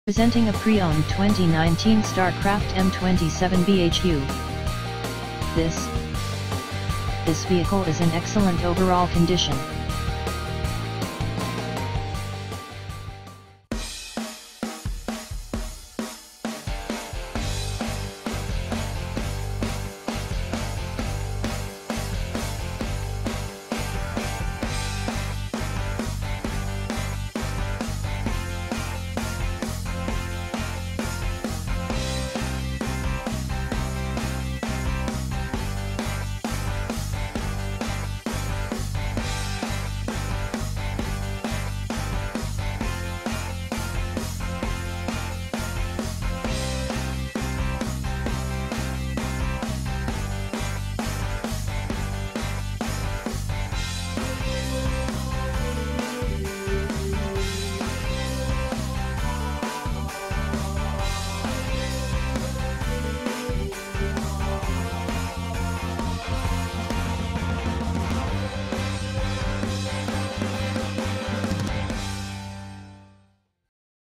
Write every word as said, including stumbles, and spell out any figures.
Presenting a pre-owned twenty nineteen Starcraft M twenty-seven B H U. This, this vehicle is in excellent overall condition.